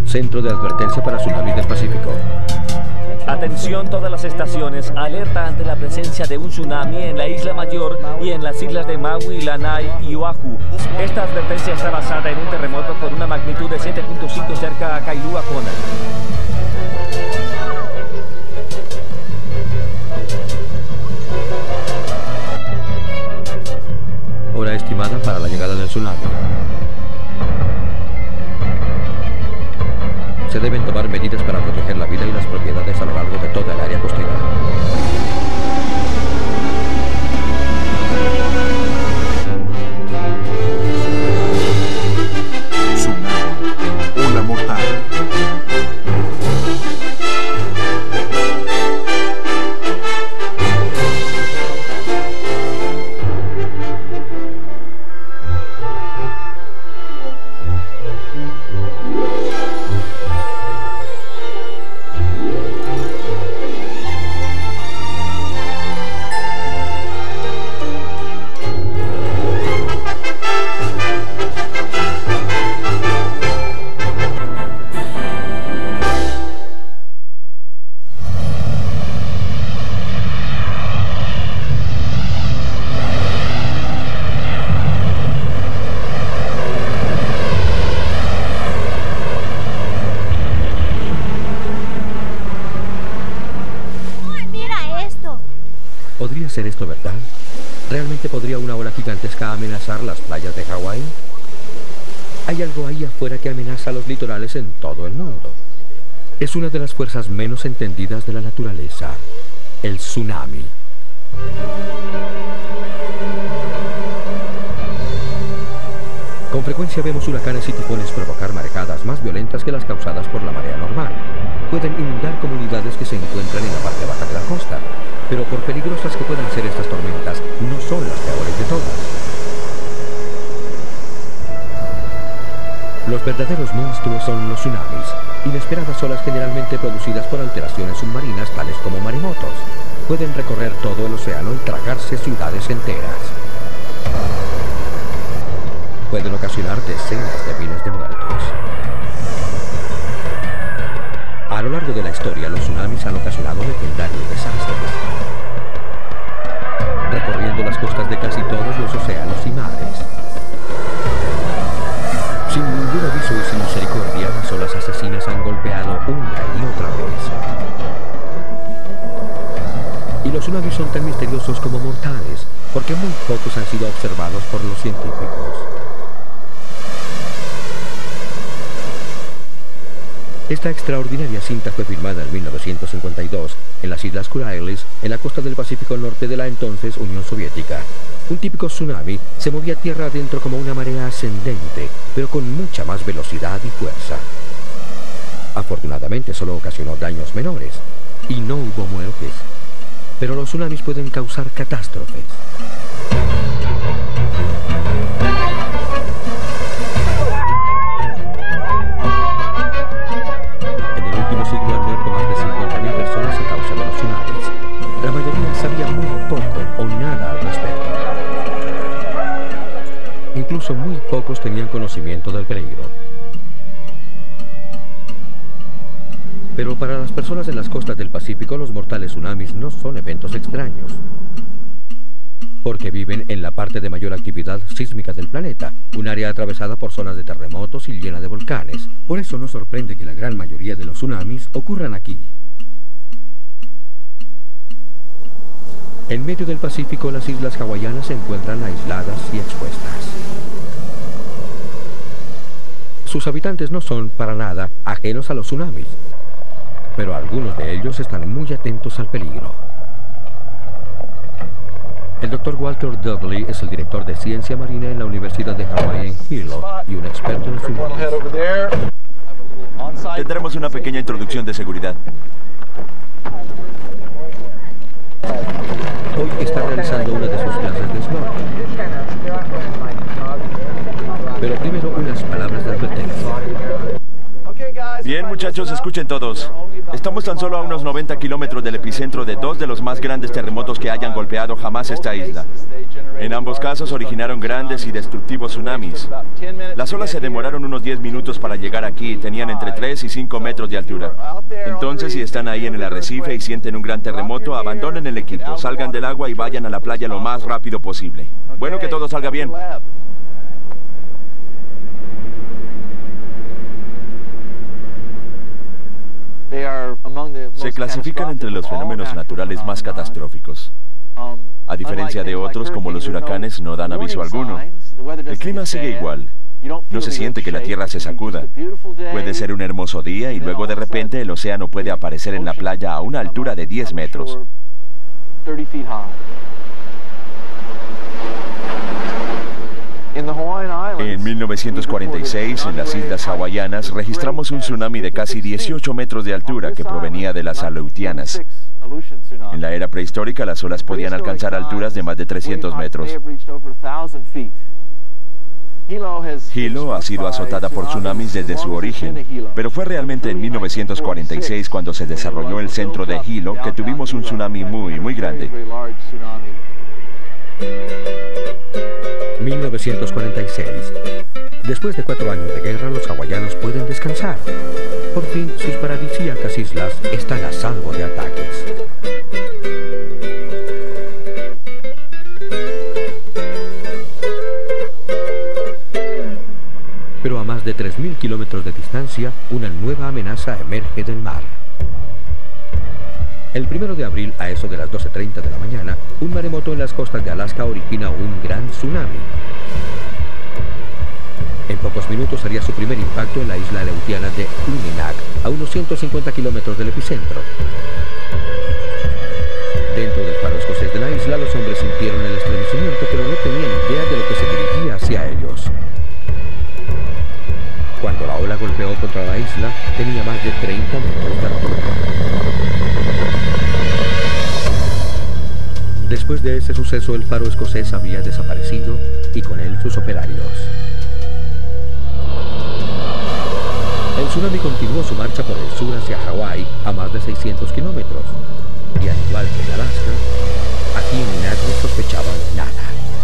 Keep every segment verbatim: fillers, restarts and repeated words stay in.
Centro de Advertencia para Tsunamis del Pacífico. Atención todas las estaciones, alerta ante la presencia de un tsunami en la Isla Mayor y en las islas de Maui, Lanai y Oahu. Esta advertencia está basada en un terremoto con una magnitud de siete punto cinco cerca a Kailua Kona. Hora estimada para la llegada del tsunami. Se deben tomar medidas para proteger la vida y las propiedades a lo largo de toda el área costera. Tsunami, ola mortal. ¿Podría ser esto verdad? ¿Realmente podría una ola gigantesca amenazar las playas de Hawái? Hay algo ahí afuera que amenaza los litorales en todo el mundo. Es una de las fuerzas menos entendidas de la naturaleza, el tsunami. Con frecuencia vemos huracanes y tifones provocar marejadas más violentas que las causadas por la marea normal. Pueden inundar comunidades que se encuentran en la parte baja de la costa. Pero por peligrosas que puedan ser estas tormentas, no son las peores de todas. Los verdaderos monstruos son los tsunamis, inesperadas olas generalmente producidas por alteraciones submarinas tales como maremotos. Pueden recorrer todo el océano y tragarse ciudades enteras. Pueden ocasionar decenas de miles de muertos. A lo largo de la historia, los tsunamis han ocasionado legendarios desastres, recorriendo las costas de casi todos los océanos y mares. Sin ningún aviso y sin misericordia, las olas asesinas han golpeado una y otra vez. Y los tsunamis son tan misteriosos como mortales, porque muy pocos han sido observados por los científicos. Esta extraordinaria cinta fue filmada en mil novecientos cincuenta y dos en las Islas Kurils, en la costa del Pacífico Norte de la entonces Unión Soviética. Un típico tsunami se movía tierra adentro como una marea ascendente, pero con mucha más velocidad y fuerza. Afortunadamente solo ocasionó daños menores, y no hubo muertes. Pero los tsunamis pueden causar catástrofes. Siglo han muerto más de cincuenta mil personas a causa de los tsunamis. La mayoría sabía muy poco o nada al respecto. Incluso muy pocos tenían conocimiento del peligro. Pero para las personas en las costas del Pacífico, los mortales tsunamis no son eventos extraños, porque viven en la parte de mayor actividad sísmica del planeta, un área atravesada por zonas de terremotos y llena de volcanes. Por eso no sorprende que la gran mayoría de los tsunamis ocurran aquí. En medio del Pacífico, las islas hawaianas se encuentran aisladas y expuestas. Sus habitantes no son para nada ajenos a los tsunamis, pero algunos de ellos están muy atentos al peligro. El doctor Walter Dudley es el director de Ciencia Marina en la Universidad de Hawái en Hilo y un experto en tsunamis. Tendremos una pequeña introducción de seguridad. Hoy está realizando una de sus clases de snorkel. Pero primero unas palabras de advertencia. Bien, muchachos, escuchen todos. Estamos tan solo a unos noventa kilómetros del epicentro de dos de los más grandes terremotos que hayan golpeado jamás esta isla. En ambos casos originaron grandes y destructivos tsunamis. Las olas se demoraron unos diez minutos para llegar aquí y tenían entre tres y cinco metros de altura. Entonces, si están ahí en el arrecife y sienten un gran terremoto, abandonen el equipo, salgan del agua y vayan a la playa lo más rápido posible. Bueno, que todo salga bien. Se clasifican entre los fenómenos naturales más catastróficos. A diferencia de otros, como los huracanes, no dan aviso alguno. El clima sigue igual. No se siente que la tierra se sacuda. Puede ser un hermoso día y luego de repente el océano puede aparecer en la playa a una altura de diez metros. En mil novecientos cuarenta y seis, en las Islas Hawaianas, registramos un tsunami de casi dieciocho metros de altura que provenía de las Aleutianas. En la era prehistórica, las olas podían alcanzar alturas de más de trescientos metros. Hilo ha sido azotada por tsunamis desde su origen, pero fue realmente en mil novecientos cuarenta y seis cuando se desarrolló el centro de Hilo que tuvimos un tsunami muy, muy grande. mil novecientos cuarenta y seis. Después de cuatro años de guerra, los hawaianos pueden descansar. Por fin, sus paradisíacas islas están a salvo de ataques. Pero a más de tres mil kilómetros de distancia, una nueva amenaza emerge del mar. El primero de abril, a eso de las doce treinta de la mañana, un maremoto en las costas de Alaska origina un gran tsunami. En pocos minutos haría su primer impacto en la isla aleutiana de Uninak, a unos ciento cincuenta kilómetros del epicentro. Dentro del faro escocés de la isla, los hombres sintieron el estremecimiento, pero no tenían idea de lo que se dirigía hacia ellos. Cuando la ola golpeó contra la isla, tenía más de treinta metros de altura. Después de ese suceso, el faro escocés había desaparecido y con él sus operarios. El tsunami continuó su marcha por el sur hacia Hawái a más de seiscientos kilómetros. Y al igual que en Alaska, aquí nadie sospechaba nada.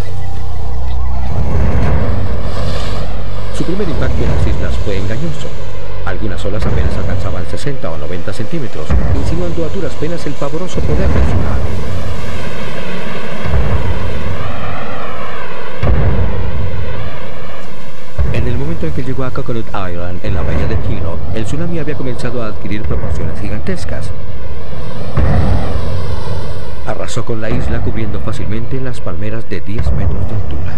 Su primer impacto en las islas fue engañoso. Algunas olas apenas alcanzaban sesenta o noventa centímetros, insinuando a duras penas el pavoroso poder del tsunami. En el momento en que llegó a Coconut Island, en la bahía de Hilo, el tsunami había comenzado a adquirir proporciones gigantescas. Arrasó con la isla, cubriendo fácilmente las palmeras de diez metros de altura.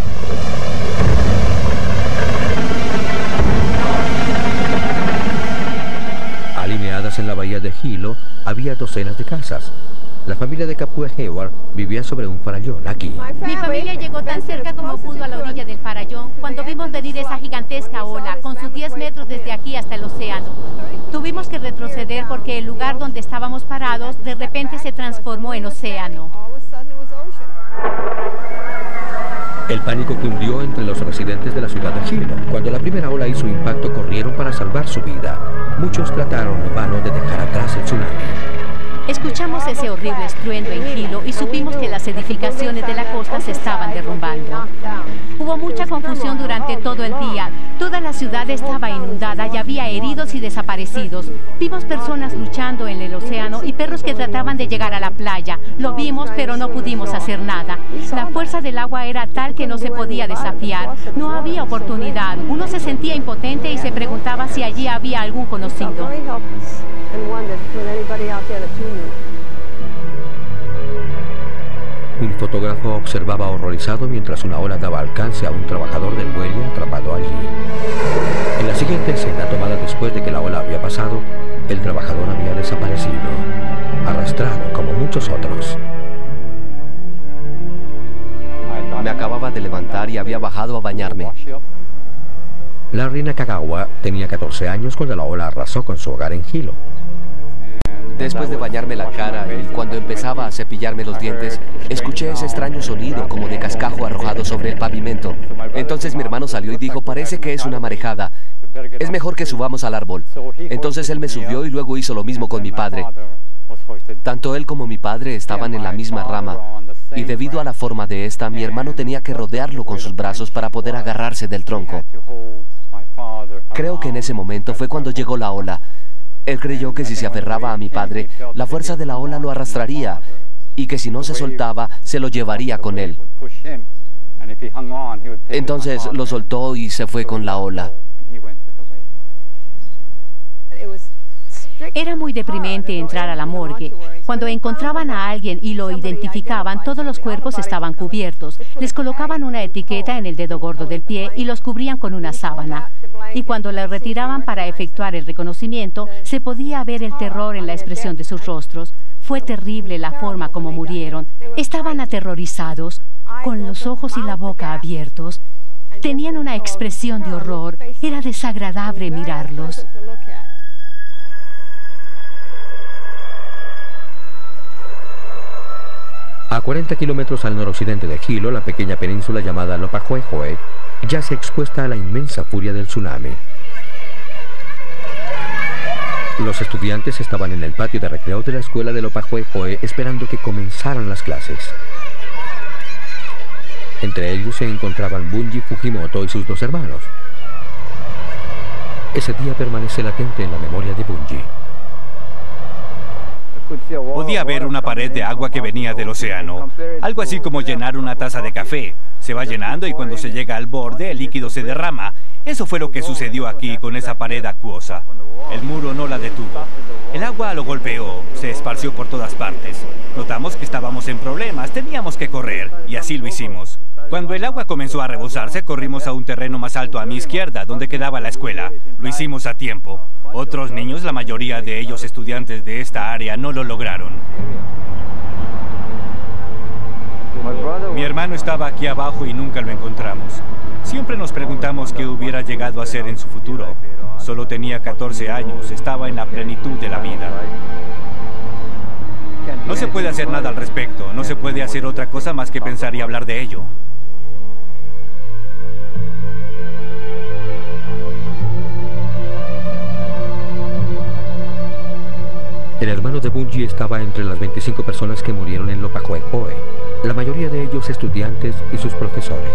Alineadas en la bahía de Hilo, había docenas de casas. La familia de Kapua Hayward vivía sobre un farallón aquí. Mi familia llegó tan cerca como pudo a la orilla del farallón cuando vimos venir esa gigantesca ola con sus diez metros desde aquí hasta el océano. Tuvimos que retroceder porque el lugar donde estábamos parados de repente se transformó en océano. El pánico cundió entre los residentes de la ciudad de Hilo. Cuando la primera ola hizo impacto, corrieron para salvar su vida. Muchos trataron en vano de dejar atrás el tsunami. Escuchamos ese horrible estruendo en Hilo y supimos que las edificaciones de la costa se estaban derrumbando. Hubo mucha confusión durante todo el día. Toda la ciudad estaba inundada y había heridos y desaparecidos. Vimos personas luchando en el océano y perros que trataban de llegar a la playa. Lo vimos, pero no pudimos hacer nada. La fuerza del agua era tal que no se podía desafiar. No había oportunidad. Uno se sentía impotente y se preguntaba si allí había algún conocido. Un fotógrafo observaba horrorizado mientras una ola daba alcance a un trabajador del muelle atrapado allí. En la siguiente escena, tomada después de que la ola había pasado, el trabajador había desaparecido, arrastrado como muchos otros. Me acababa de levantar y había bajado a bañarme. Larry Nakagawa tenía catorce años cuando la ola arrasó con su hogar en Hilo. Después de bañarme la cara y cuando empezaba a cepillarme los dientes, escuché ese extraño sonido como de cascajo arrojado sobre el pavimento. Entonces mi hermano salió y dijo, parece que es una marejada. es mejor que subamos al árbol. Entonces él me subió y luego hizo lo mismo con mi padre. Tanto él como mi padre estaban en la misma rama, y debido a la forma de esta, mi hermano tenía que rodearlo con sus brazos para poder agarrarse del tronco. Creo que en ese momento fue cuando llegó la ola. Él creyó que si se aferraba a mi padre, la fuerza de la ola lo arrastraría, y que si no se soltaba, se lo llevaría con él. Entonces lo soltó y se fue con la ola. Era muy deprimente entrar a la morgue. Cuando encontraban a alguien y lo identificaban, todos los cuerpos estaban cubiertos. Les colocaban una etiqueta en el dedo gordo del pie y los cubrían con una sábana. Y cuando la retiraban para efectuar el reconocimiento, se podía ver el terror en la expresión de sus rostros. Fue terrible la forma como murieron. Estaban aterrorizados, con los ojos y la boca abiertos. Tenían una expresión de horror. Era desagradable mirarlos. A cuarenta kilómetros al noroccidente de Hilo, la pequeña península llamada Lopajuejoe yace expuesta a la inmensa furia del tsunami. Los estudiantes estaban en el patio de recreo de la escuela de Lopajuejoe esperando que comenzaran las clases. Entre ellos se encontraban Bunji Fujimoto y sus dos hermanos. Ese día permanece latente en la memoria de Bunji. Podía ver una pared de agua que venía del océano, algo así como llenar una taza de café. Se va llenando y cuando se llega al borde, el líquido se derrama. Eso fue lo que sucedió aquí con esa pared acuosa. El muro no la detuvo. El agua lo golpeó, se esparció por todas partes. Notamos que estábamos en problemas, teníamos que correr, y así lo hicimos. Cuando el agua comenzó a rebosarse, corrimos a un terreno más alto a mi izquierda, donde quedaba la escuela. Lo hicimos a tiempo. Otros niños, la mayoría de ellos estudiantes de esta área, no lo lograron. Mi hermano estaba aquí abajo y nunca lo encontramos. Siempre nos preguntamos qué hubiera llegado a ser en su futuro. Solo tenía catorce años, estaba en la plenitud de la vida. No se puede hacer nada al respecto, no se puede hacer otra cosa más que pensar y hablar de ello. El hermano de Bunji estaba entre las veinticinco personas que murieron en Lopajuejoe, la mayoría de ellos estudiantes y sus profesores.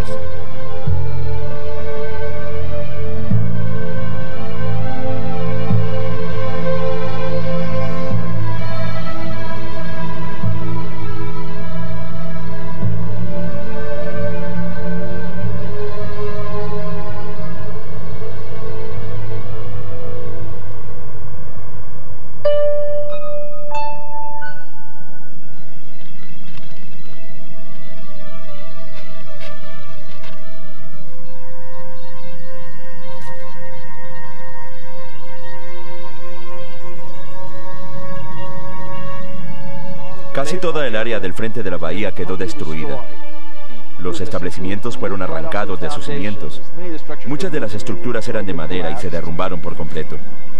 Casi toda el área del frente de la bahía quedó destruida. Los establecimientos fueron arrancados de sus cimientos. Muchas de las estructuras eran de madera y se derrumbaron por completo.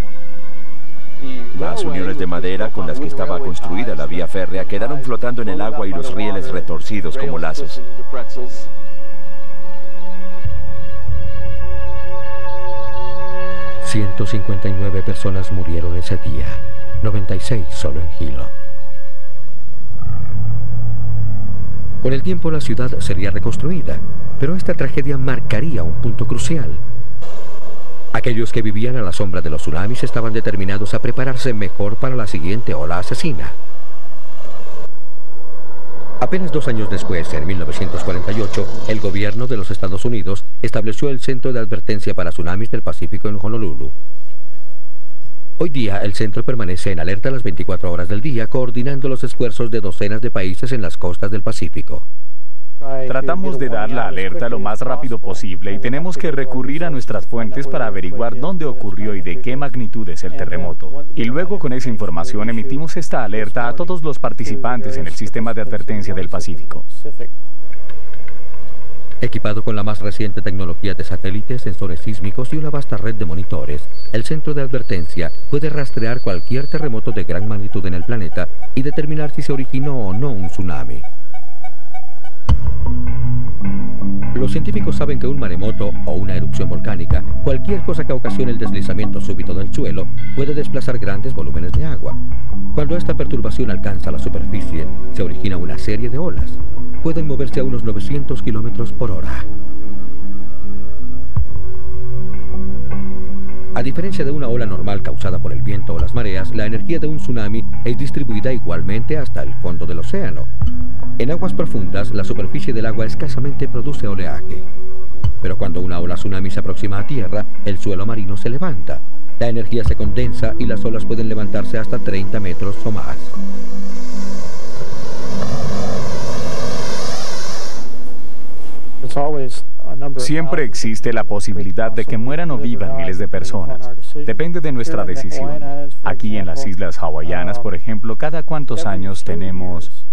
Las uniones de madera con las que estaba construida la vía férrea quedaron flotando en el agua y los rieles retorcidos como lazos. ciento cincuenta y nueve personas murieron ese día, noventa y seis solo en Hilo. Con el tiempo la ciudad sería reconstruida, pero esta tragedia marcaría un punto crucial. Aquellos que vivían a la sombra de los tsunamis estaban determinados a prepararse mejor para la siguiente ola asesina. Apenas dos años después, en mil novecientos cuarenta y ocho, el gobierno de los Estados Unidos estableció el Centro de Advertencia para Tsunamis del Pacífico en Honolulu. Hoy día, el centro permanece en alerta las veinticuatro horas del día, coordinando los esfuerzos de docenas de países en las costas del Pacífico. Tratamos de dar la alerta lo más rápido posible y tenemos que recurrir a nuestras fuentes para averiguar dónde ocurrió y de qué magnitud es el terremoto. Y luego con esa información emitimos esta alerta a todos los participantes en el sistema de advertencia del Pacífico. Equipado con la más reciente tecnología de satélites, sensores sísmicos y una vasta red de monitores, el centro de advertencia puede rastrear cualquier terremoto de gran magnitud en el planeta y determinar si se originó o no un tsunami. Los científicos saben que un maremoto o una erupción volcánica, cualquier cosa que ocasione el deslizamiento súbito del suelo, puede desplazar grandes volúmenes de agua. Cuando esta perturbación alcanza la superficie, se origina una serie de olas. Pueden moverse a unos novecientos kilómetros por hora. A diferencia de una ola normal causada por el viento o las mareas, la energía de un tsunami es distribuida igualmente hasta el fondo del océano. En aguas profundas, la superficie del agua escasamente produce oleaje. Pero cuando una ola tsunami se aproxima a tierra, el suelo marino se levanta. La energía se condensa y las olas pueden levantarse hasta treinta metros o más. Siempre existe la posibilidad de que mueran o vivan miles de personas. Depende de nuestra decisión. Aquí en las islas hawaianas, por ejemplo, cada cuántos años tenemos...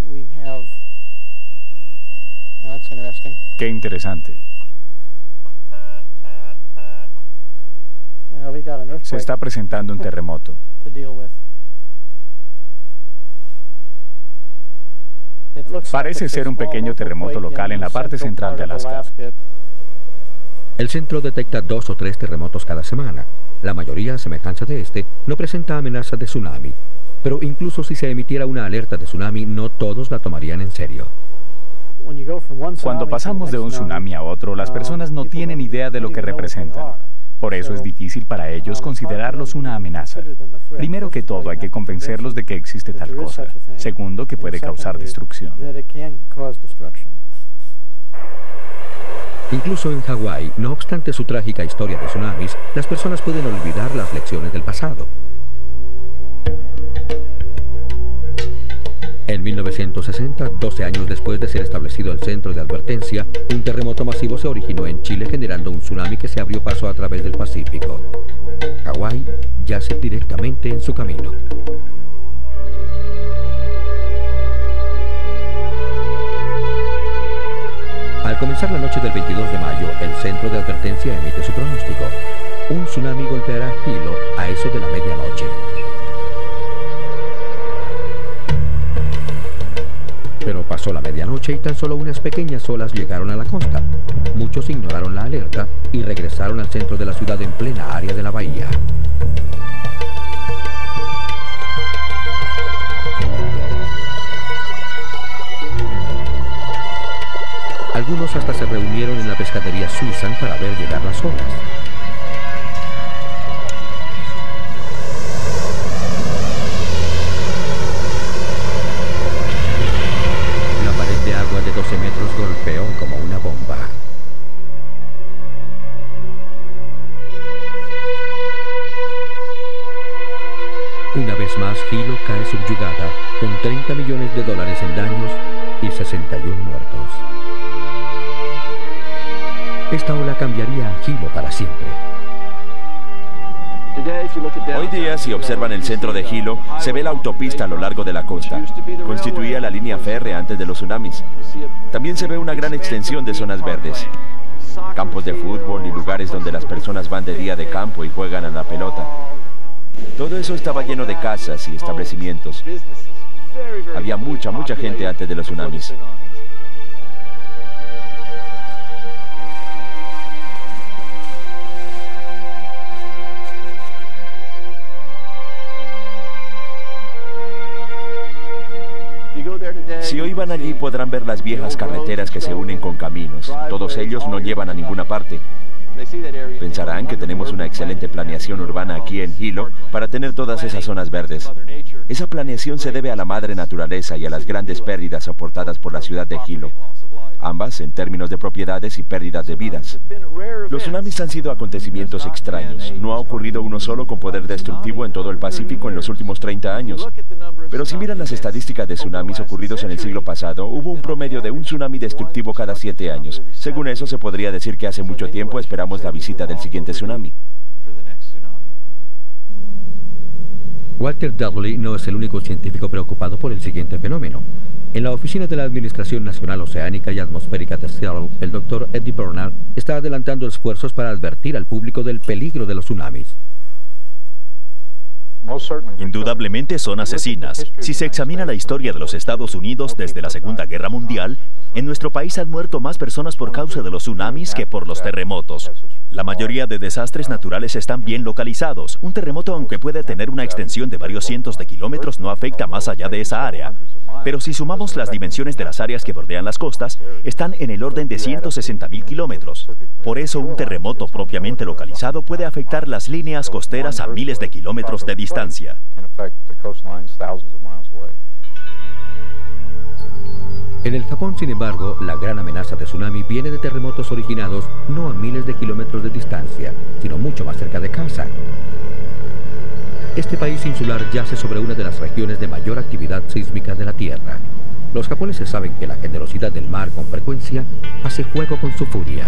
Qué interesante. Se está presentando un terremoto. Parece ser un pequeño terremoto local en la parte central de Alaska. El centro detecta dos o tres terremotos cada semana. La mayoría, a semejanza de este, no presenta amenaza de tsunami. Pero incluso si se emitiera una alerta de tsunami, no todos la tomarían en serio. Cuando pasamos de un tsunami a otro, las personas no tienen idea de lo que representan. Por eso es difícil para ellos considerarlos una amenaza. Primero que todo, hay que convencerlos de que existe tal cosa. Segundo, que puede causar destrucción. Incluso en Hawái, no obstante su trágica historia de tsunamis, las personas pueden olvidar las lecciones del pasado. En mil novecientos sesenta, doce años después de ser establecido el centro de advertencia, un terremoto masivo se originó en Chile generando un tsunami que se abrió paso a través del Pacífico. Hawái yace directamente en su camino. Al comenzar la noche del veintidós de mayo, el centro de advertencia emite su pronóstico. Un tsunami golpeará Hilo a eso de la medianoche. Pero pasó la medianoche y tan solo unas pequeñas olas llegaron a la costa. Muchos ignoraron la alerta y regresaron al centro de la ciudad en plena área de la bahía. Algunos hasta se reunieron en la pescadería Susan para ver llegar las olas. De doce metros golpeó como una bomba. Una vez más, Hilo cae subyugada con treinta millones de dólares en daños y sesenta y uno muertos. Esta ola cambiaría a Hilo para siempre. Hoy día, si observan el centro de Hilo, se ve la autopista a lo largo de la costa. Constituía la línea férrea antes de los tsunamis. También se ve una gran extensión de zonas verdes, campos de fútbol y lugares donde las personas van de día de campo y juegan a la pelota. Todo eso estaba lleno de casas y establecimientos. Había mucha, mucha gente antes de los tsunamis. Si hoy van allí podrán ver las viejas carreteras que se unen con caminos. Todos ellos no llevan a ninguna parte. Pensarán que tenemos una excelente planeación urbana aquí en Hilo para tener todas esas zonas verdes. Esa planeación se debe a la madre naturaleza y a las grandes pérdidas soportadas por la ciudad de Hilo, ambas en términos de propiedades y pérdidas de vidas. Los tsunamis han sido acontecimientos extraños. No ha ocurrido uno solo con poder destructivo en todo el Pacífico en los últimos treinta años. Pero si miran las estadísticas de tsunamis ocurridos en el siglo pasado, hubo un promedio de un tsunami destructivo cada siete años. Según eso, se podría decir que hace mucho tiempo esperamos la visita del siguiente tsunami. Walter Dudley no es el único científico preocupado por el siguiente fenómeno. En la oficina de la Administración Nacional Oceánica y Atmosférica de Seattle, el doctor Eddie Bernard está adelantando esfuerzos para advertir al público del peligro de los tsunamis. Indudablemente son asesinas. Si se examina la historia de los Estados Unidos desde la Segunda Guerra Mundial, en nuestro país han muerto más personas por causa de los tsunamis que por los terremotos. La mayoría de desastres naturales están bien localizados. Un terremoto, aunque puede tener una extensión de varios cientos de kilómetros, no afecta más allá de esa área. Pero si sumamos las dimensiones de las áreas que bordean las costas, están en el orden de ciento sesenta mil kilómetros. Por eso, un terremoto propiamente localizado puede afectar las líneas costeras a miles de kilómetros de distancia. En el Japón, sin embargo, la gran amenaza de tsunami viene de terremotos originados no a miles de kilómetros de distancia, sino mucho más cerca de casa. Este país insular yace sobre una de las regiones de mayor actividad sísmica de la Tierra. Los japoneses saben que la generosidad del mar con frecuencia hace juego con su furia.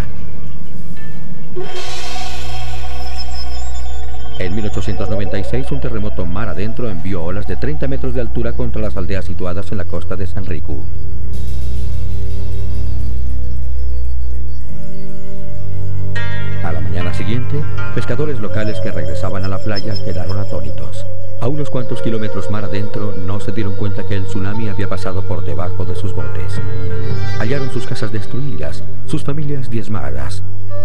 En mil ochocientos noventa y seis, un terremoto mar adentro envió olas de treinta metros de altura contra las aldeas situadas en la costa de Sanriku. A la mañana siguiente, pescadores locales que regresaban a la playa quedaron atónitos. A unos cuantos kilómetros mar adentro no se dieron cuenta que el tsunami había pasado por debajo de sus botes. Hallaron sus casas destruidas, sus familias diezmadas.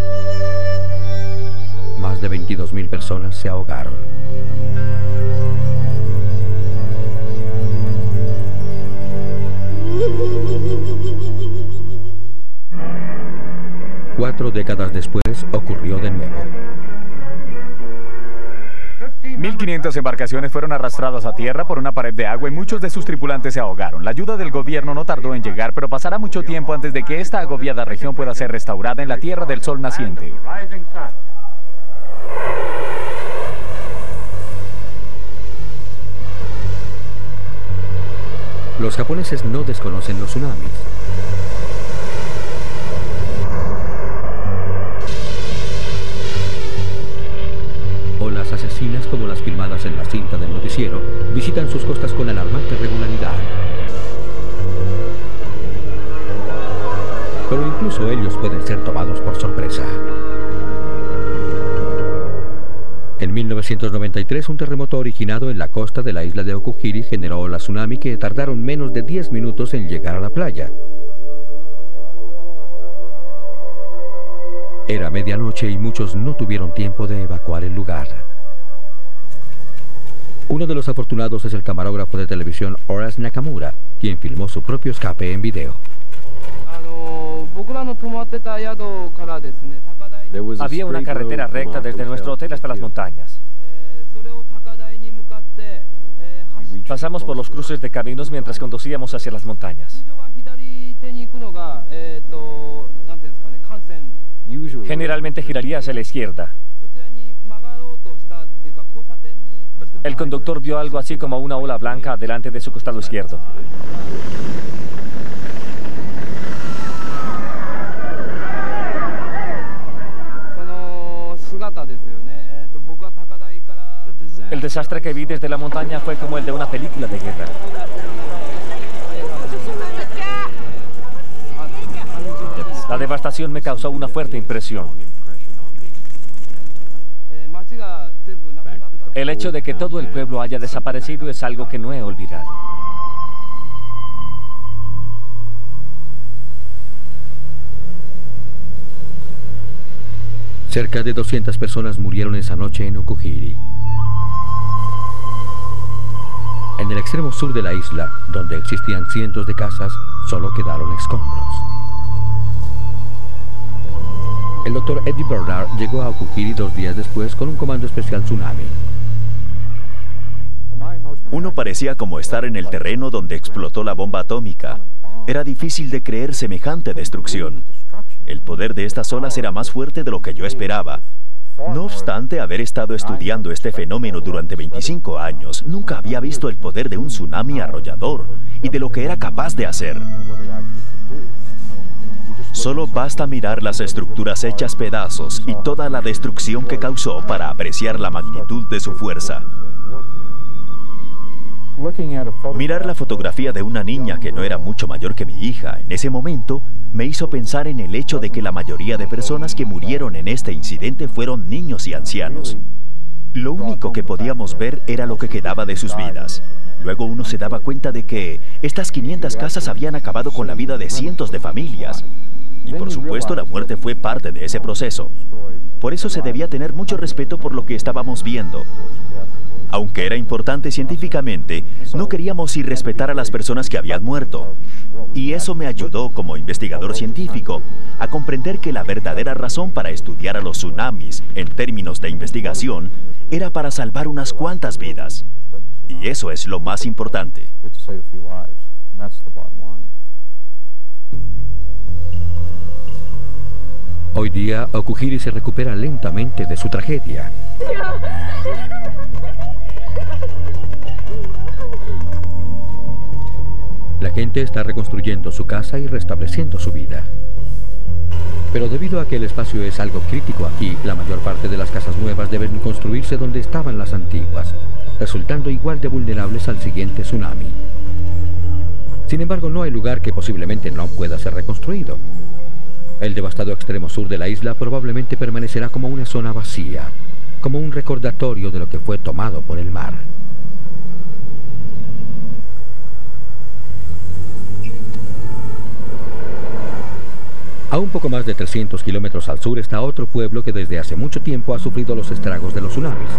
Más de veintidós mil personas se ahogaron. Cuatro décadas después ocurrió de nuevo. mil quinientas embarcaciones fueron arrastradas a tierra por una pared de agua y muchos de sus tripulantes se ahogaron. La ayuda del gobierno no tardó en llegar, pero pasará mucho tiempo antes de que esta agobiada región pueda ser restaurada en la tierra del sol naciente. Los japoneses no desconocen los tsunamis. Olas asesinas como las filmadas en la cinta del noticiero visitan sus costas con alarmante regularidad. Pero incluso ellos pueden ser tomados por sorpresa. En mil novecientos noventa y tres, un terremoto originado en la costa de la isla de Okujiri generó olas tsunami que tardaron menos de diez minutos en llegar a la playa. Era medianoche y muchos no tuvieron tiempo de evacuar el lugar. Uno de los afortunados es el camarógrafo de televisión Horace Nakamura, quien filmó su propio escape en video. Había una carretera recta desde nuestro hotel hasta las montañas. Pasamos por los cruces de caminos mientras conducíamos hacia las montañas. Generalmente giraría hacia la izquierda. El conductor vio algo así como una ola blanca delante de su costado izquierdo. El desastre que vi desde la montaña fue como el de una película de guerra. La devastación me causó una fuerte impresión. El hecho de que todo el pueblo haya desaparecido es algo que no he olvidado. Cerca de doscientas personas murieron esa noche en Okujiri. En el extremo sur de la isla, donde existían cientos de casas, solo quedaron escombros. El doctor Eddie Bernard llegó a Okujiri dos días después con un comando especial tsunami. Uno parecía como estar en el terreno donde explotó la bomba atómica. Era difícil de creer semejante destrucción. El poder de estas olas era más fuerte de lo que yo esperaba. No obstante haber estado estudiando este fenómeno durante veinticinco años, nunca había visto el poder de un tsunami arrollador y de lo que era capaz de hacer. Solo basta mirar las estructuras hechas pedazos y toda la destrucción que causó para apreciar la magnitud de su fuerza. Mirar la fotografía de una niña que no era mucho mayor que mi hija en ese momento me hizo pensar en el hecho de que la mayoría de personas que murieron en este incidente fueron niños y ancianos. Lo único que podíamos ver era lo que quedaba de sus vidas. Luego uno se daba cuenta de que estas quinientas casas habían acabado con la vida de cientos de familias. Y por supuesto la muerte fue parte de ese proceso. Por eso se debía tener mucho respeto por lo que estábamos viendo. Aunque era importante científicamente, no queríamos irrespetar a las personas que habían muerto. Y eso me ayudó como investigador científico a comprender que la verdadera razón para estudiar a los tsunamis en términos de investigación era para salvar unas cuantas vidas. Y eso es lo más importante. Hoy día, Okuhiri se recupera lentamente de su tragedia. La gente está reconstruyendo su casa y restableciendo su vida. Pero debido a que el espacio es algo crítico aquí, la mayor parte de las casas nuevas deben construirse donde estaban las antiguas, resultando igual de vulnerables al siguiente tsunami. Sin embargo, no hay lugar que posiblemente no pueda ser reconstruido. El devastado extremo sur de la isla probablemente permanecerá como una zona vacía, como un recordatorio de lo que fue tomado por el mar. A un poco más de trescientos kilómetros al sur está otro pueblo que desde hace mucho tiempo ha sufrido los estragos de los tsunamis.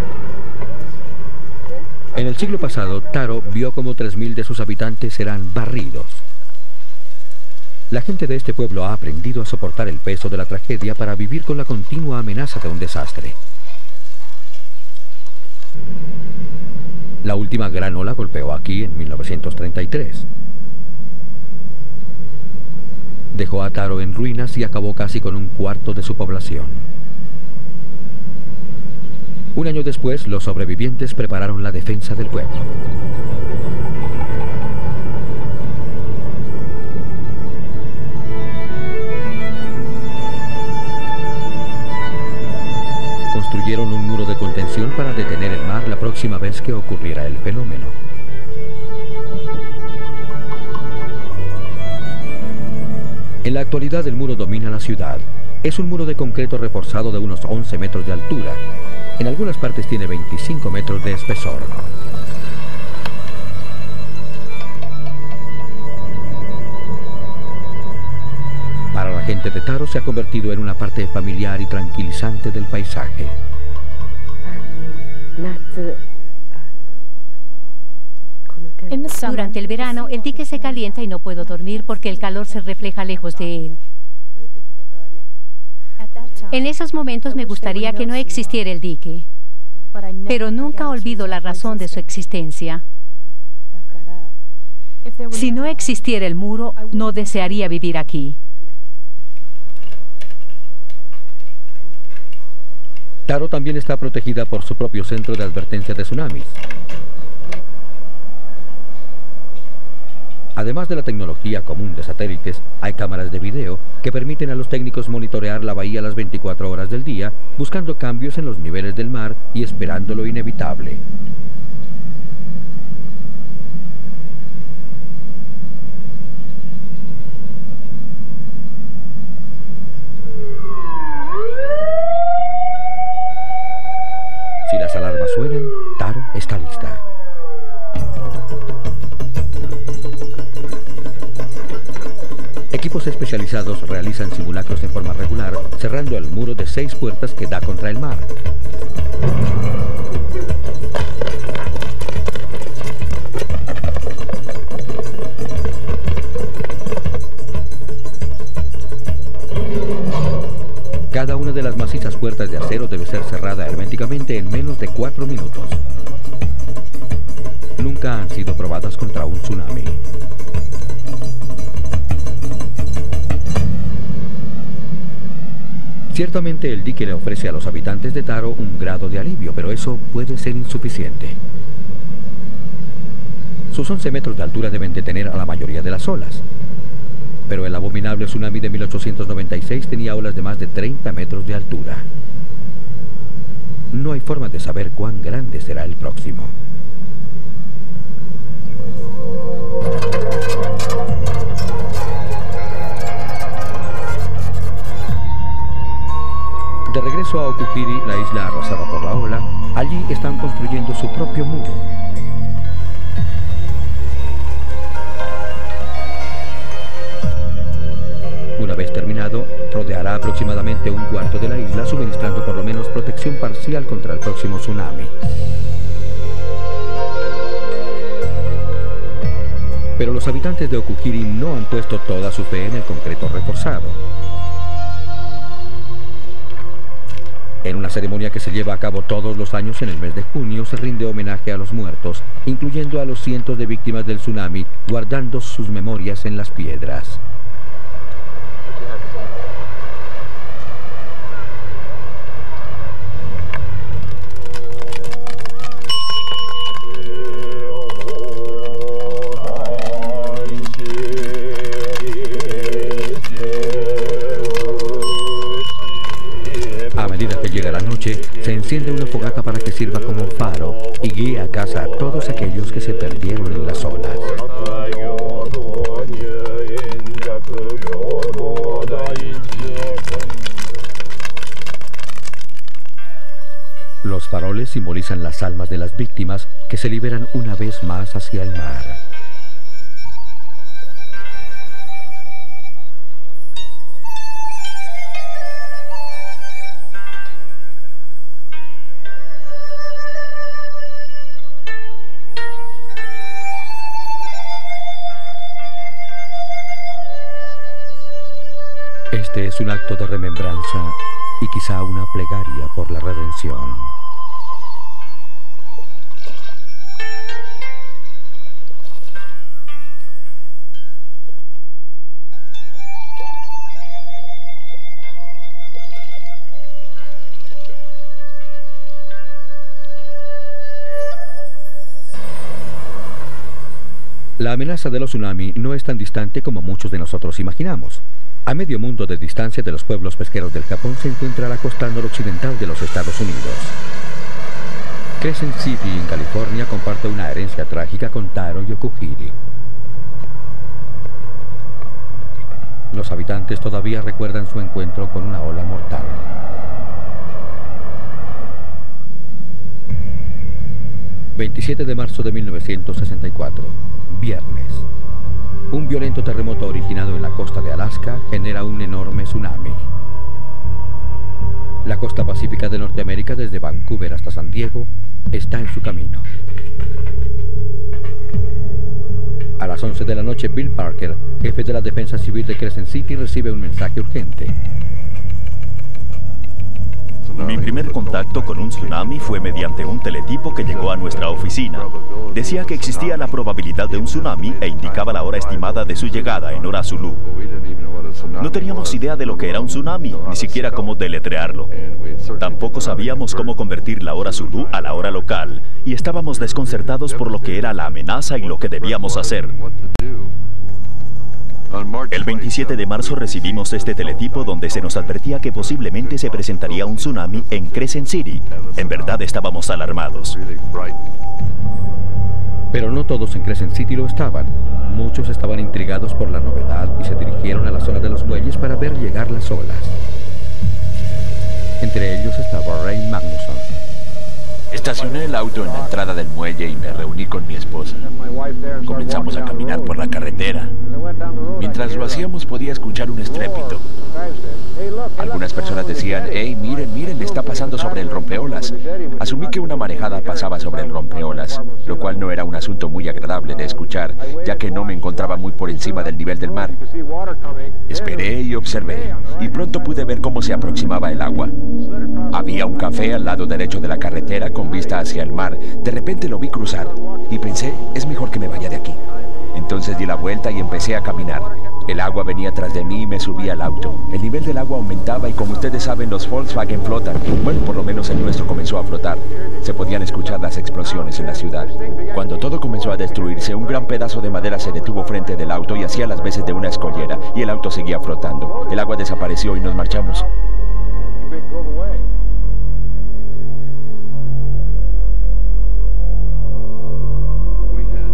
En el siglo pasado, Taro vio como tres mil de sus habitantes eran barridos. La gente de este pueblo ha aprendido a soportar el peso de la tragedia para vivir con la continua amenaza de un desastre. La última gran ola golpeó aquí en mil novecientos treinta y tres. Dejó a Taro en ruinas y acabó casi con un cuarto de su población. Un año después, los sobrevivientes prepararon la defensa del pueblo. Construyeron un muro de contención para detener el mar la próxima vez que ocurriera el fenómeno. En la actualidad el muro domina la ciudad. Es un muro de concreto reforzado de unos once metros de altura. En algunas partes tiene veinticinco metros de espesor. Para la gente de Taro se ha convertido en una parte familiar y tranquilizante del paisaje. Durante el verano, el dique se calienta y no puedo dormir porque el calor se refleja lejos de él. En esos momentos me gustaría que no existiera el dique, pero nunca olvido la razón de su existencia. Si no existiera el muro, no desearía vivir aquí. Taro también está protegida por su propio centro de advertencia de tsunamis. Además de la tecnología común de satélites, hay cámaras de video que permiten a los técnicos monitorear la bahía las veinticuatro horas del día, buscando cambios en los niveles del mar y esperando lo inevitable. Si las alarmas suenan, Taro está lista. Equipos especializados realizan simulacros de forma regular, cerrando el muro de seis puertas que da contra el mar. Cada una de las macizas puertas de acero debe ser cerrada herméticamente en menos de cuatro minutos. Nunca han sido probadas contra un tsunami. Ciertamente el dique le ofrece a los habitantes de Taro un grado de alivio, pero eso puede ser insuficiente. Sus once metros de altura deben detener a la mayoría de las olas. Pero el abominable tsunami de mil ochocientos noventa y seis tenía olas de más de treinta metros de altura. No hay forma de saber cuán grande será el próximo. De regreso regreso a Okujiri, la isla arrasada por la ola, allí están construyendo su propio muro. Una vez terminado, rodeará aproximadamente un cuarto de la isla, suministrando por lo menos protección parcial contra el próximo tsunami. Pero los habitantes de Okujiri no han puesto toda su fe en el concreto reforzado. En una ceremonia que se lleva a cabo todos los años en el mes de junio, se rinde homenaje a los muertos, incluyendo a los cientos de víctimas del tsunami, guardando sus memorias en las piedras. Llega la noche, se enciende una fogata para que sirva como faro y guíe a casa a todos aquellos que se perdieron en las olas. Los faroles simbolizan las almas de las víctimas que se liberan una vez más hacia el mar. Este es un acto de remembranza y quizá una plegaria por la redención. La amenaza de los tsunami no es tan distante como muchos de nosotros imaginamos. A medio mundo de distancia de los pueblos pesqueros del Japón se encuentra la costa noroccidental de los Estados Unidos. Crescent City, en California, comparte una herencia trágica con Taro y Okujiri. Los habitantes todavía recuerdan su encuentro con una ola mortal. veintisiete de marzo de mil novecientos sesenta y cuatro, viernes. Un violento terremoto originado en la costa de Alaska genera un enorme tsunami. La costa pacífica de Norteamérica, desde Vancouver hasta San Diego, está en su camino. A las once de la noche, Bill Parker, jefe de la Defensa Civil de Crescent City, recibe un mensaje urgente. Mi primer contacto con un tsunami fue mediante un teletipo que llegó a nuestra oficina. Decía que existía la probabilidad de un tsunami e indicaba la hora estimada de su llegada en hora Zulu. No teníamos idea de lo que era un tsunami, ni siquiera cómo deletrearlo. Tampoco sabíamos cómo convertir la hora Zulu a la hora local, y estábamos desconcertados por lo que era la amenaza y lo que debíamos hacer. El veintisiete de marzo recibimos este teletipo donde se nos advertía que posiblemente se presentaría un tsunami en Crescent City. En verdad estábamos alarmados. Pero no todos en Crescent City lo estaban. Muchos estaban intrigados por la novedad y se dirigieron a la zona de los muelles para ver llegar las olas. Entre ellos estaba Ray Magnusson. Estacioné el auto en la entrada del muelle y me reuní con mi esposa. Comenzamos a caminar por la carretera. Mientras lo hacíamos podía escuchar un estrépito. Algunas personas decían, hey, miren, miren, está pasando sobre el rompeolas. Asumí que una marejada pasaba sobre el rompeolas, lo cual no era un asunto muy agradable de escuchar, ya que no me encontraba muy por encima del nivel del mar. Esperé y observé, y pronto pude ver cómo se aproximaba el agua. Había un café al lado derecho de la carretera con vista hacia el mar. De repente lo vi cruzar, y pensé, es mejor que me vaya de aquí. Entonces di la vuelta y empecé a caminar. El agua venía tras de mí y me subí al auto. El nivel del agua aumentaba y, como ustedes saben, los Volkswagen flotan. Bueno, por lo menos el nuestro comenzó a flotar. Se podían escuchar las explosiones en la ciudad. Cuando todo comenzó a destruirse, un gran pedazo de madera se detuvo frente del auto y hacía las veces de una escollera, y el auto seguía flotando. El agua desapareció y nos marchamos.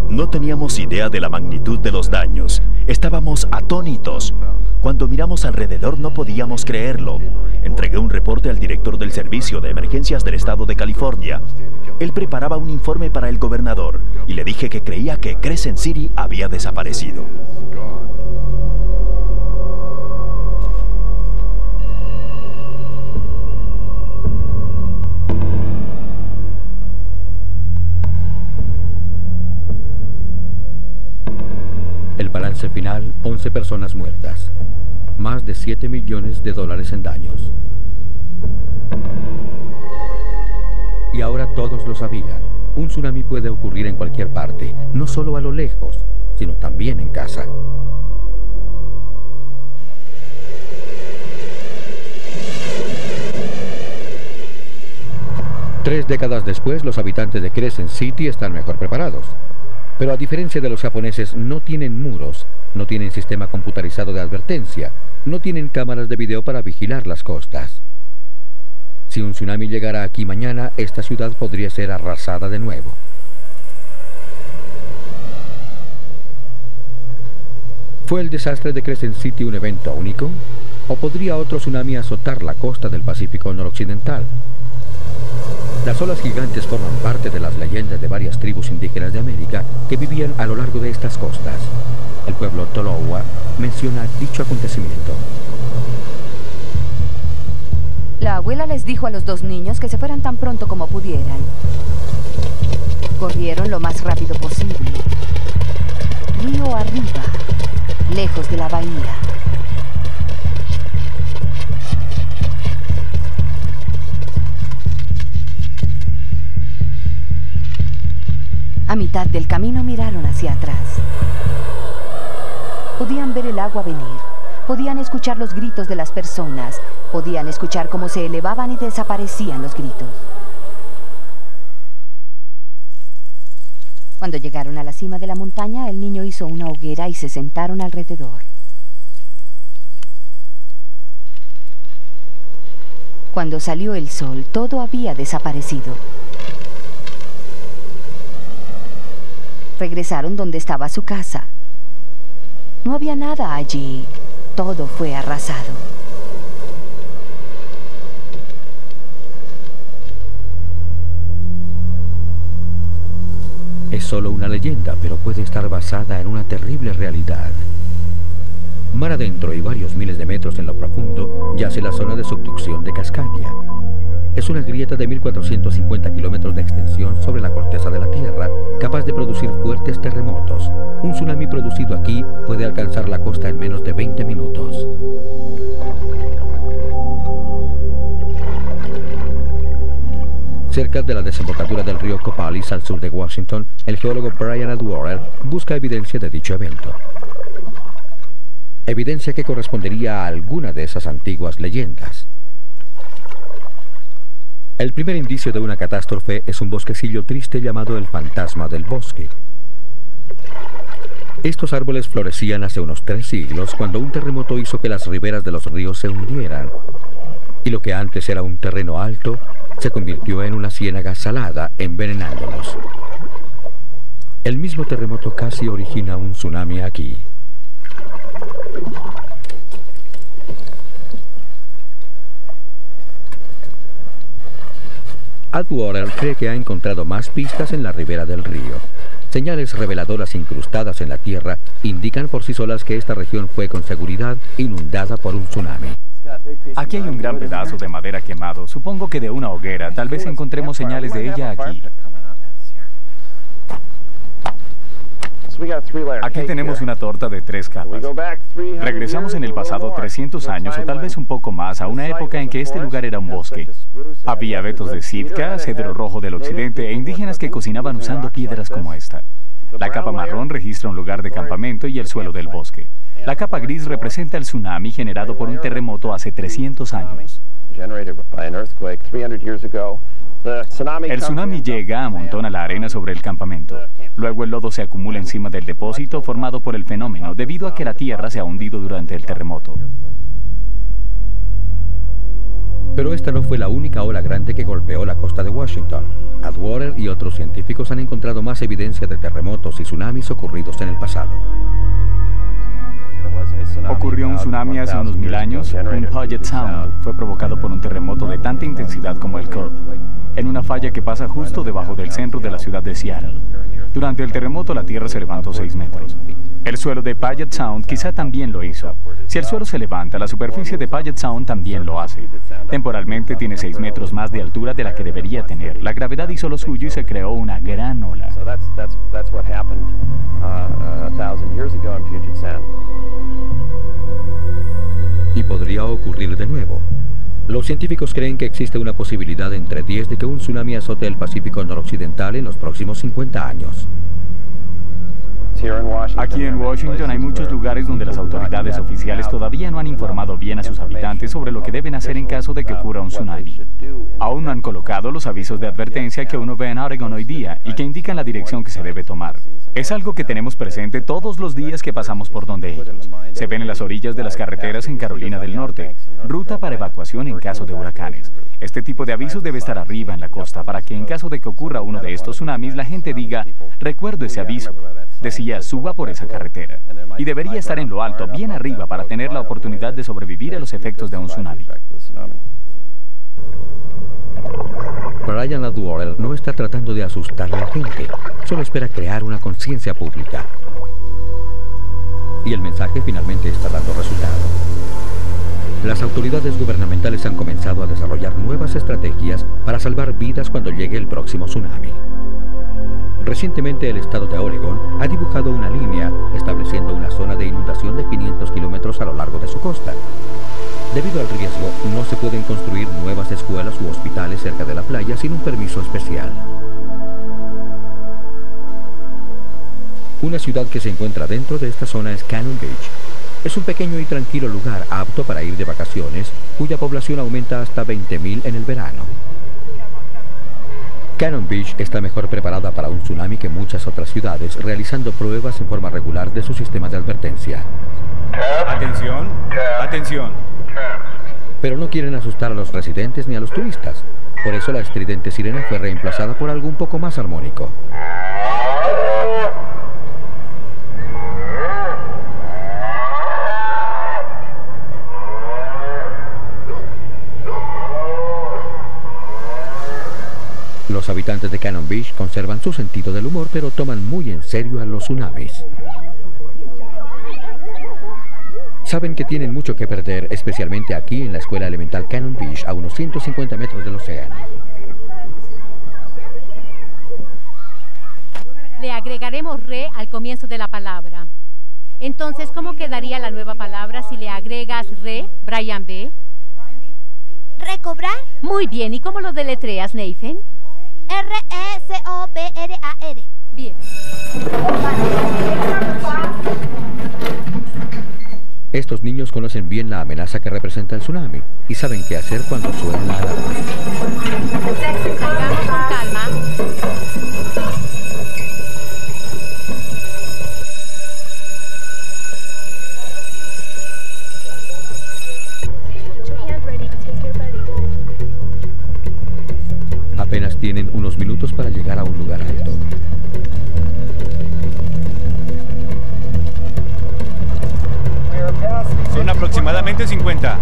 No teníamos idea de la magnitud de los daños. Estábamos atónitos. Cuando miramos alrededor no podíamos creerlo. Entregué un reporte al director del Servicio de Emergencias del Estado de California. Él preparaba un informe para el gobernador y le dije que creía que Crescent City había desaparecido. El balance final, once personas muertas. Más de siete millones de dólares en daños. Y ahora todos lo sabían. Un tsunami puede ocurrir en cualquier parte, no solo a lo lejos, sino también en casa. Tres décadas después, los habitantes de Crescent City están mejor preparados. Pero a diferencia de los japoneses, no tienen muros, no tienen sistema computarizado de advertencia, no tienen cámaras de video para vigilar las costas. Si un tsunami llegara aquí mañana, esta ciudad podría ser arrasada de nuevo. ¿Fue el desastre de Crescent City un evento único? ¿O podría otro tsunami azotar la costa del Pacífico noroccidental? Las olas gigantes forman parte de las leyendas de varias tribus indígenas de América que vivían a lo largo de estas costas. El pueblo Tolowa menciona dicho acontecimiento. La abuela les dijo a los dos niños que se fueran tan pronto como pudieran. Corrieron lo más rápido posible. Río arriba, lejos de la bahía. A mitad del camino miraron hacia atrás. Podían ver el agua venir. Podían escuchar los gritos de las personas. Podían escuchar cómo se elevaban y desaparecían los gritos. Cuando llegaron a la cima de la montaña, el niño hizo una hoguera y se sentaron alrededor. Cuando salió el sol, todo había desaparecido. Regresaron donde estaba su casa. No había nada allí. Todo fue arrasado. Es solo una leyenda, pero puede estar basada en una terrible realidad. Mar adentro y varios miles de metros en lo profundo yace la zona de subducción de Cascadia. Es una grieta de mil cuatrocientos cincuenta kilómetros de extensión sobre la corteza de la Tierra, capaz de producir fuertes terremotos. Un tsunami producido aquí puede alcanzar la costa en menos de veinte minutos. Cerca de la desembocadura del río Copalis, al sur de Washington, el geólogo Brian Atwater busca evidencia de dicho evento. Evidencia que correspondería a alguna de esas antiguas leyendas. El primer indicio de una catástrofe es un bosquecillo triste llamado el fantasma del bosque. Estos árboles florecían hace unos tres siglos cuando un terremoto hizo que las riberas de los ríos se hundieran. Y lo que antes era un terreno alto se convirtió en una ciénaga salada, envenenándolos. El mismo terremoto casi origina un tsunami aquí. Atwater cree que ha encontrado más pistas en la ribera del río. Señales reveladoras incrustadas en la tierra indican por sí solas que esta región fue con seguridad inundada por un tsunami. Aquí hay un gran pedazo de madera quemado, supongo que de una hoguera. Tal vez encontremos señales de ella aquí. Aquí tenemos una torta de tres capas. Regresamos en el pasado trescientos años o tal vez un poco más a una época en que este lugar era un bosque. Había abetos de Sitka, cedro rojo del occidente e indígenas que cocinaban usando piedras como esta. La capa marrón registra un lugar de campamento y el suelo del bosque. La capa gris representa el tsunami generado por un terremoto hace trescientos años. El tsunami llega, amontona la arena sobre el campamento. Luego el lodo se acumula encima del depósito formado por el fenómeno debido a que la tierra se ha hundido durante el terremoto. Pero esta no fue la única ola grande que golpeó la costa de Washington. Atwater y otros científicos han encontrado más evidencia de terremotos y tsunamis ocurridos en el pasado. Ocurrió un tsunami hace unos mil años. Un Puget Sound fue provocado por un terremoto de tanta intensidad como el Curb, en una falla que pasa justo debajo del centro de la ciudad de Seattle. Durante el terremoto la tierra se levantó seis metros. El suelo de Puget Sound quizá también lo hizo. Si el suelo se levanta, la superficie de Puget Sound también lo hace. Temporalmente tiene seis metros más de altura de la que debería tener. La gravedad hizo lo suyo y se creó una gran ola. Y podría ocurrir de nuevo. Los científicos creen que existe una posibilidad entre diez de que un tsunami azote el Pacífico noroccidental en los próximos cincuenta años. Aquí en Washington hay muchos lugares donde las autoridades oficiales todavía no han informado bien a sus habitantes sobre lo que deben hacer en caso de que ocurra un tsunami. Aún no han colocado los avisos de advertencia que uno ve en Oregon hoy día y que indican la dirección que se debe tomar. Es algo que tenemos presente todos los días que pasamos por donde ellos. Se ven en las orillas de las carreteras en Carolina del Norte, ruta para evacuación en caso de huracanes. Este tipo de avisos debe estar arriba en la costa para que en caso de que ocurra uno de estos tsunamis la gente diga, recuerdo ese aviso. Decía, suba por esa carretera. Y debería estar en lo alto, bien arriba, para tener la oportunidad de sobrevivir a los efectos de un tsunami. Brian Atwater no está tratando de asustar a la gente, solo espera crear una conciencia pública. Y el mensaje finalmente está dando resultado. Las autoridades gubernamentales han comenzado a desarrollar nuevas estrategias para salvar vidas cuando llegue el próximo tsunami. Recientemente el estado de Oregon ha dibujado una línea estableciendo una zona de inundación de quinientos kilómetros a lo largo de su costa. Debido al riesgo, no se pueden construir nuevas escuelas u hospitales cerca de la playa sin un permiso especial. Una ciudad que se encuentra dentro de esta zona es Cannon Beach. Es un pequeño y tranquilo lugar apto para ir de vacaciones, cuya población aumenta hasta veinte mil en el verano. Cannon Beach está mejor preparada para un tsunami que muchas otras ciudades, realizando pruebas en forma regular de su sistema de advertencia. Atención, atención. Pero no quieren asustar a los residentes ni a los turistas. Por eso la estridente sirena fue reemplazada por algo un poco más armónico. Los habitantes de Cannon Beach conservan su sentido del humor, pero toman muy en serio a los tsunamis. Saben que tienen mucho que perder, especialmente aquí en la escuela elemental Cannon Beach, a unos ciento cincuenta metros del océano. Le agregaremos re al comienzo de la palabra. Entonces, ¿cómo quedaría la nueva palabra si le agregas re, Brian B? ¿Recobrar? Muy bien, ¿y cómo lo deletreas, Nathan? R E C O B R A R. Bien. Estos niños conocen bien la amenaza que representa el tsunami y saben qué hacer cuando suena la alarma. Salgamos con calma. Apenas tienen unos minutos para llegar a un lugar alto. Son aproximadamente cincuenta.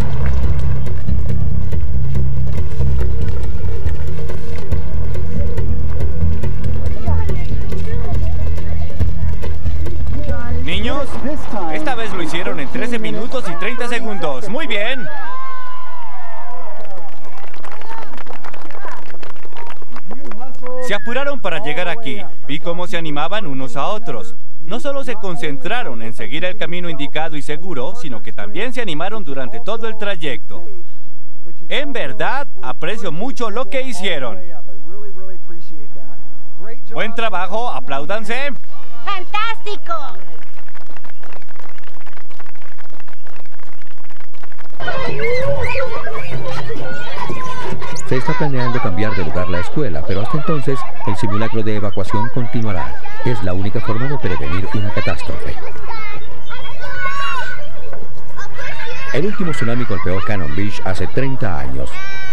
Niños, esta vez lo hicieron en trece minutos y treinta segundos. Muy bien. Se apuraron para llegar aquí. Vi cómo se animaban unos a otros. No solo se concentraron en seguir el camino indicado y seguro, sino que también se animaron durante todo el trayecto. En verdad, aprecio mucho lo que hicieron. Buen trabajo, apláudanse. ¡Fantástico! Se está planeando cambiar de lugar la escuela, pero hasta entonces el simulacro de evacuación continuará. Es la única forma de prevenir una catástrofe. El último tsunami golpeó Cannon Beach hace treinta años.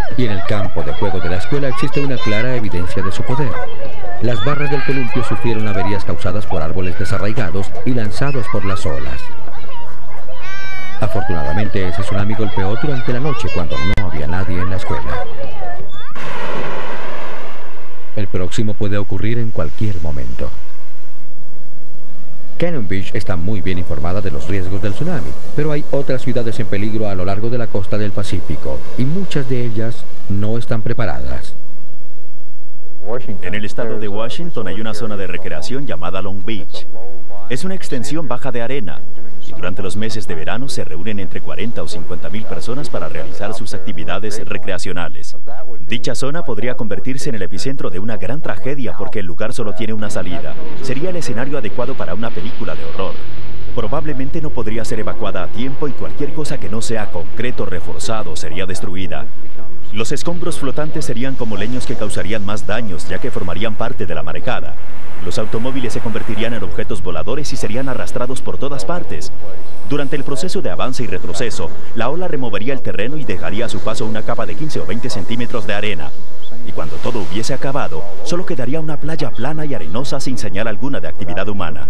Y en el campo de juego de la escuela existe una clara evidencia de su poder. Las barras del columpio sufrieron averías causadas por árboles desarraigados y lanzados por las olas. Afortunadamente, ese tsunami golpeó durante la noche cuando no había nadie en la escuela. El próximo puede ocurrir en cualquier momento. Cannon Beach está muy bien informada de los riesgos del tsunami, pero hay otras ciudades en peligro a lo largo de la costa del Pacífico, y muchas de ellas no están preparadas. En el estado de Washington hay una zona de recreación llamada Long Beach. Es una extensión baja de arena, y durante los meses de verano se reúnen entre cuarenta o cincuenta mil personas para realizar sus actividades recreacionales. Dicha zona podría convertirse en el epicentro de una gran tragedia porque el lugar solo tiene una salida. Sería el escenario adecuado para una película de horror. Probablemente no podría ser evacuada a tiempo y cualquier cosa que no sea concreto reforzado sería destruida. Los escombros flotantes serían como leños que causarían más daños, ya que formarían parte de la marejada. Los automóviles se convertirían en objetos voladores y serían arrastrados por todas partes. Durante el proceso de avance y retroceso, la ola removería el terreno y dejaría a su paso una capa de quince o veinte centímetros de arena. Y cuando todo hubiese acabado, solo quedaría una playa plana y arenosa sin señal alguna de actividad humana.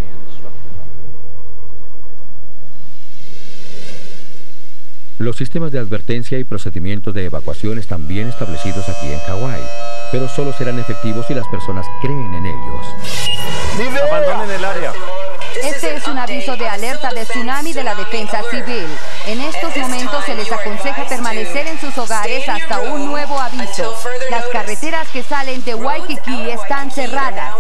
Los sistemas de advertencia y procedimientos de evacuación están bien establecidos aquí en Hawái, pero solo serán efectivos si las personas creen en ellos. Abandonen el área. Este es un aviso de alerta de tsunami de la Defensa Civil. En estos momentos se les aconseja permanecer en sus hogares hasta un nuevo aviso. Las carreteras que salen de Waikiki están cerradas.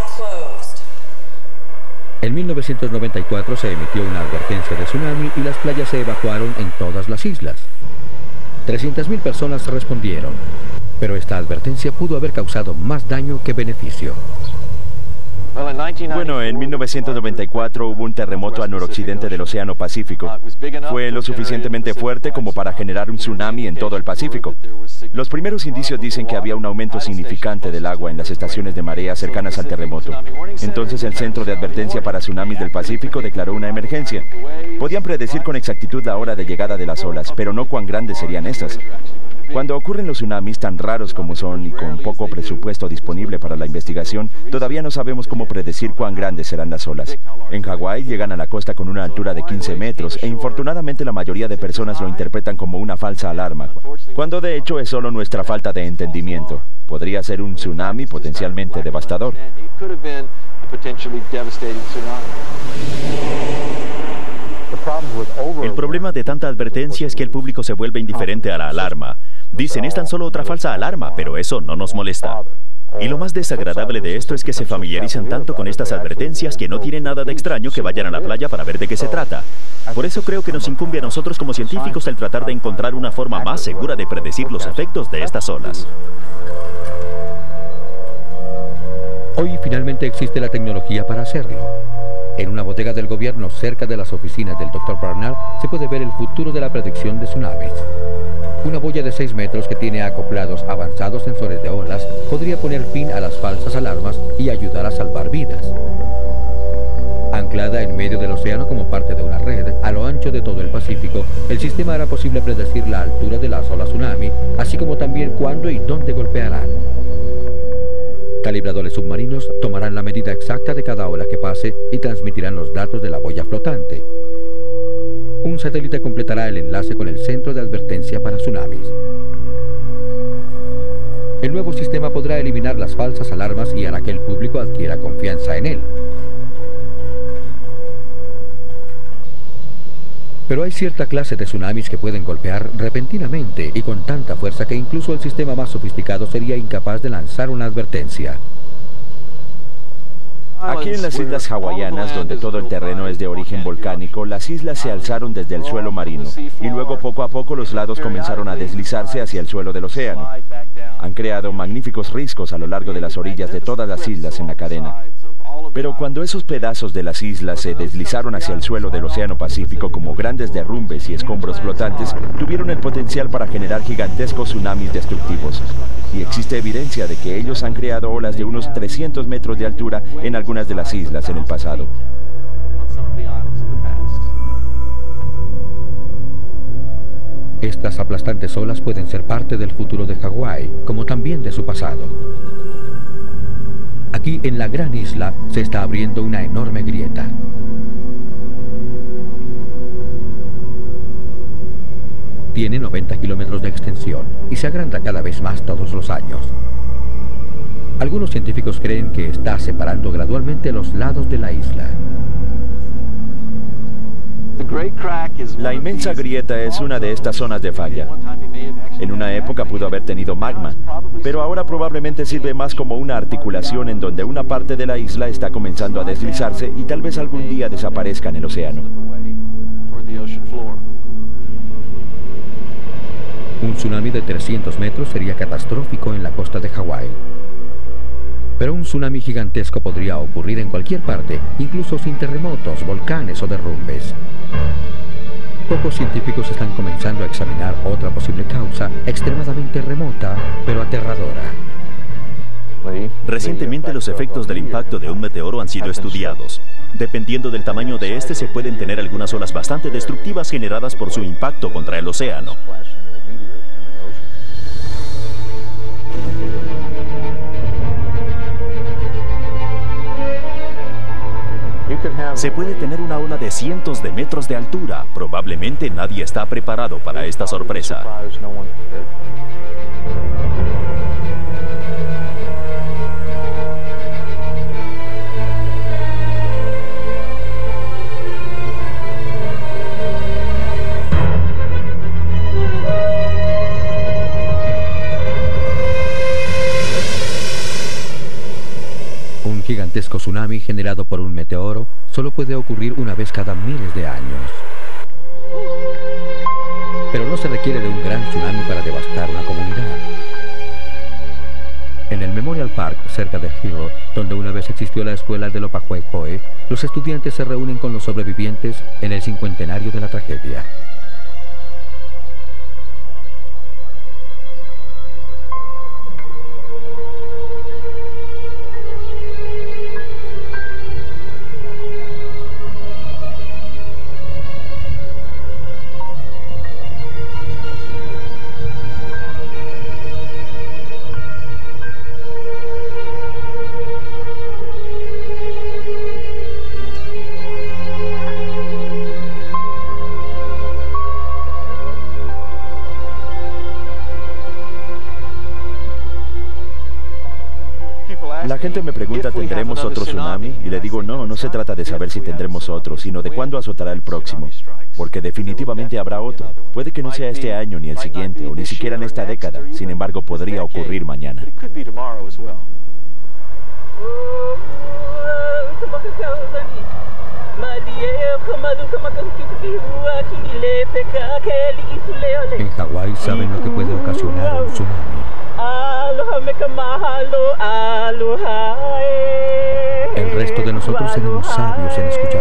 En mil novecientos noventa y cuatro se emitió una advertencia de tsunami y las playas se evacuaron en todas las islas. trescientas mil personas respondieron, pero esta advertencia pudo haber causado más daño que beneficio. Bueno, en mil novecientos noventa y cuatro hubo un terremoto al noroccidente del Océano Pacífico. Fue lo suficientemente fuerte como para generar un tsunami en todo el Pacífico. Los primeros indicios dicen que había un aumento significante del agua en las estaciones de marea cercanas al terremoto. Entonces el Centro de Advertencia para Tsunamis del Pacífico declaró una emergencia. Podían predecir con exactitud la hora de llegada de las olas, pero no cuán grandes serían estas. Cuando ocurren los tsunamis tan raros como son y con poco presupuesto disponible para la investigación, todavía no sabemos cómo predecir cuán grandes serán las olas. En Hawái llegan a la costa con una altura de quince metros e infortunadamente la mayoría de personas lo interpretan como una falsa alarma, cuando de hecho es solo nuestra falta de entendimiento. Podría ser un tsunami potencialmente devastador. El problema de tanta advertencia es que el público se vuelve indiferente a la alarma. Dicen, es tan solo otra falsa alarma, pero eso no nos molesta. Y lo más desagradable de esto es que se familiarizan tanto con estas advertencias que no tienen nada de extraño que vayan a la playa para ver de qué se trata. Por eso creo que nos incumbe a nosotros como científicos el tratar de encontrar una forma más segura de predecir los efectos de estas olas. Hoy finalmente existe la tecnología para hacerlo. En una bodega del gobierno cerca de las oficinas del doctor Barnard se puede ver el futuro de la predicción de tsunamis. Una boya de seis metros que tiene acoplados avanzados sensores de olas podría poner fin a las falsas alarmas y ayudar a salvar vidas. Anclada en medio del océano como parte de una red, a lo ancho de todo el Pacífico, el sistema hará posible predecir la altura de las olas tsunami, así como también cuándo y dónde golpearán. Calibradores submarinos tomarán la medida exacta de cada ola que pase y transmitirán los datos de la boya flotante. Un satélite completará el enlace con el Centro de Advertencia para Tsunamis. El nuevo sistema podrá eliminar las falsas alarmas y hará que el público adquiera confianza en él. Pero hay cierta clase de tsunamis que pueden golpear repentinamente y con tanta fuerza que incluso el sistema más sofisticado sería incapaz de lanzar una advertencia. Aquí en las islas hawaianas, donde todo el terreno es de origen volcánico, las islas se alzaron desde el suelo marino y luego poco a poco los lados comenzaron a deslizarse hacia el suelo del océano. Han creado magníficos riscos a lo largo de las orillas de todas las islas en la cadena. Pero cuando esos pedazos de las islas se deslizaron hacia el suelo del Océano Pacífico como grandes derrumbes y escombros flotantes, tuvieron el potencial para generar gigantescos tsunamis destructivos. Y existe evidencia de que ellos han creado olas de unos trescientos metros de altura en algunas de las islas en el pasado. Estas aplastantes olas pueden ser parte del futuro de Hawái, como también de su pasado. Aquí en la gran isla se está abriendo una enorme grieta. Tiene noventa kilómetros de extensión y se agranda cada vez más todos los años. Algunos científicos creen que está separando gradualmente los lados de la isla. La inmensa grieta es una de estas zonas de falla. En una época pudo haber tenido magma, pero ahora probablemente sirve más como una articulación en donde una parte de la isla está comenzando a deslizarse y tal vez algún día desaparezca en el océano. Un tsunami de trescientos metros sería catastrófico en la costa de Hawái. Pero un tsunami gigantesco podría ocurrir en cualquier parte, incluso sin terremotos, volcanes o derrumbes. Pocos científicos están comenzando a examinar otra posible causa extremadamente remota, pero aterradora. Recientemente los efectos del impacto de un meteoro han sido estudiados. Dependiendo del tamaño de este, se pueden tener algunas olas bastante destructivas generadas por su impacto contra el océano. Se puede tener una ola de cientos de metros de altura. Probablemente nadie está preparado para esta sorpresa. Un gigantesco tsunami generado por un meteoro solo puede ocurrir una vez cada miles de años. Pero no se requiere de un gran tsunami para devastar una comunidad. En el Memorial Park, cerca de Hill, donde una vez existió la escuela de Lopahuecoe, los estudiantes se reúnen con los sobrevivientes en el cincuentenario de la tragedia. La gente me pregunta, ¿tendremos otro tsunami? Y le digo, no, no se trata de saber si tendremos otro, sino de cuándo azotará el próximo. Porque definitivamente habrá otro. Puede que no sea este año, ni el siguiente, o ni siquiera en esta década. Sin embargo, podría ocurrir mañana. En Hawái saben lo que puede ocasionar un tsunami. El resto de nosotros seremos sabios en escuchar